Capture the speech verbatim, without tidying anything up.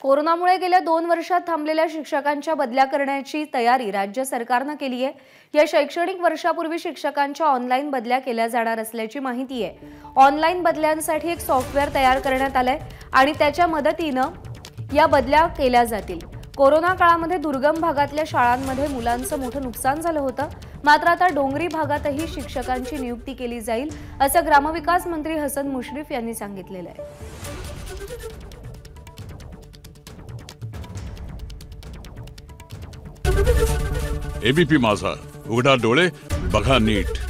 कोरोनामुळे गेल्या दोन वर्षात थांबलेल्या शिक्षकांच्या बदल्या करण्याची तयारी राज्य सरकारने केली आहे। या शैक्षणिक वर्षापूर्वी शिक्षकांच्या ऑनलाईन बदल्या केल्या जाणार असल्याची माहिती आहे। ऑनलाईन बदल्यांसाठी एक सॉफ्टवेअर तयार करण्यात आलंय आणि त्याच्या मदतीने या बदल्या केल्या जातील। कोरोना काळामध्ये दुर्गम भागातल्या शाळांमध्ये मुलांचं मोठं नुकसान झालं होतं, मात्र आता डोंगरी भागातही शिक्षकांची नियुक्ती केली जाईल असं ग्रामविकास मंत्री हसन मुश्रीफ यांनी सांगितलेलं आहे। एबीपी माझा, उघडा डोळे बघा नीट।